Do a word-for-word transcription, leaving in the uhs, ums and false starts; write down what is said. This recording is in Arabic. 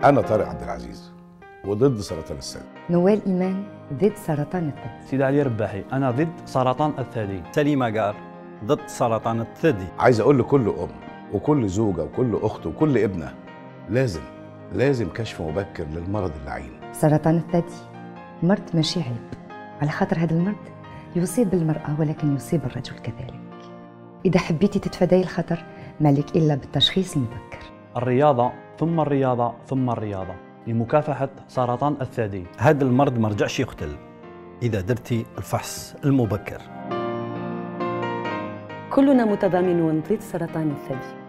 أنا طارق عبد العزيز وضد سرطان الثدي. نوال إيمان ضد سرطان الثدي. سيد علي رباحي أنا ضد سرطان الثدي. سليمة قار ضد سرطان الثدي. عايز أقول لكل أم وكل زوجة وكل أخت وكل ابنة لازم لازم كشف مبكر للمرض اللعين. سرطان الثدي مرض ماشي عيب، على خاطر هذا المرض يصيب المرأة ولكن يصيب الرجل كذلك. إذا حبيتي تتفادي الخطر مالك إلا بالتشخيص المبكر. الرياضة ثم الرياضة ثم الرياضة لمكافحة سرطان الثدي. هذا المرض ما رجعش يقتل إذا درتي الفحص المبكر. كلنا متضامنون ضد سرطان الثدي.